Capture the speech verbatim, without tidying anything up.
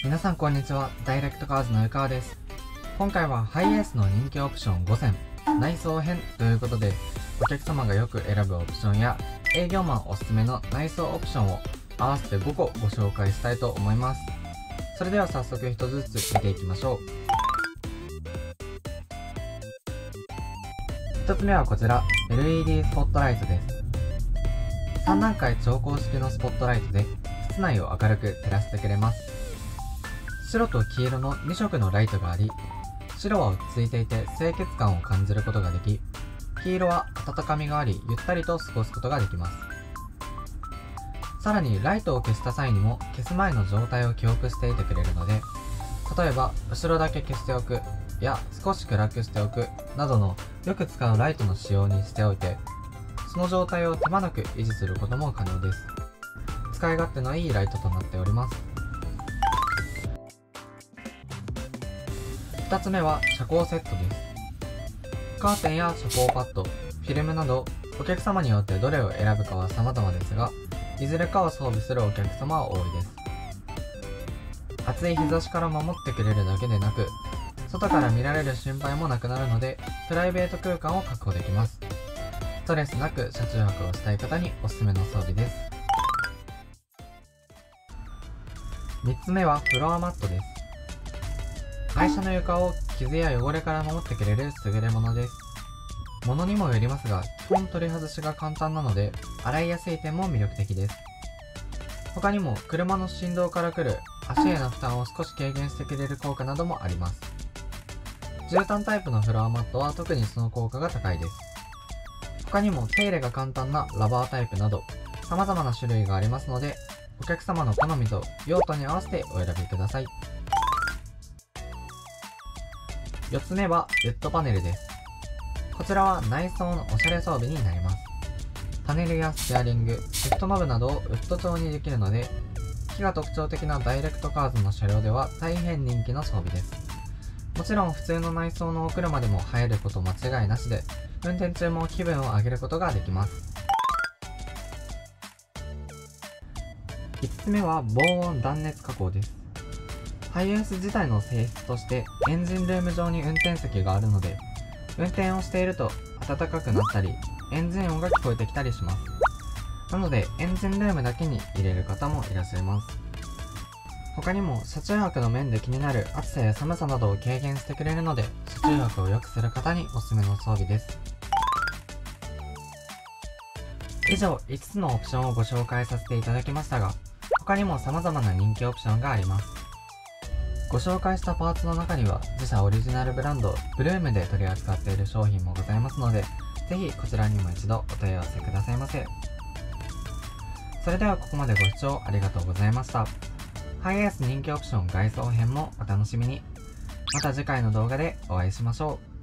皆さんこんにちは。ダイレクトカーズの湯川です。今回はハイエースの人気オプションごせん内装編ということで、お客様がよく選ぶオプションや営業マンおすすめの内装オプションを合わせてごこご紹介したいと思います。それでは早速一つずつ見ていきましょう。ひとつめはこちら エルイーディー スポットライトです。さんだんかい調光式のスポットライトで室内を明るく照らしてくれます。白と黄色のにしょくのライトがあり、白は落ち着いていて清潔感を感じることができ、黄色は温かみがありゆったりと過ごすことができます。さらにライトを消した際にも消す前の状態を記憶していてくれるので、例えば後ろだけ消しておくや少し暗くしておくなどのよく使うライトの仕様にしておいて、その状態を手間なく維持することも可能です。使い勝手のいいライトとなっております。ふたつめは遮光セットです。カーテンや遮光パッド、フィルムなどお客様によってどれを選ぶかは様々ですが、いずれかを装備するお客様は多いです。暑い日差しから守ってくれるだけでなく、外から見られる心配もなくなるのでプライベート空間を確保できます。ストレスなく車中泊をしたい方におすすめの装備です。みっつめはフロアマットです。愛車の床を傷や汚れから守ってくれる優れものです。物にもよりますが、基本取り外しが簡単なので洗いやすい点も魅力的です。他にも車の振動からくる足への負担を少し軽減してくれる効果などもあります。絨毯タイプのフロアマットは特にその効果が高いです。他にも手入れが簡単なラバータイプなど様々な種類がありますので、お客様の好みと用途に合わせてお選びください。よっつめはウッドパネルです。こちらは内装のおしゃれ装備になります。パネルやステアリング、シフトノブなどをウッド調にできるので、木が特徴的なダイレクトカーズの車両では大変人気の装備です。もちろん普通の内装のお車でも入ること間違いなしで、運転中も気分を上げることができます。いつつめは防音断熱加工です。ハイエース自体の性質としてエンジンルーム上に運転席があるので、運転をしていると暖かくなったりエンジン音が聞こえてきたりします。なのでエンジンルームだけに入れる方もいらっしゃいます。他にも車中泊の面で気になる暑さや寒さなどを軽減してくれるので、車中泊を良くする方におすすめの装備です。以上いつつのオプションをご紹介させていただきましたが、他にも様々な人気オプションがあります。ご紹介したパーツの中には自社オリジナルブランドブルームで取り扱っている商品もございますので、ぜひこちらにも一度お問い合わせくださいませ。それではここまでご視聴ありがとうございました。ハイエース人気オプション外装編もお楽しみに。また次回の動画でお会いしましょう。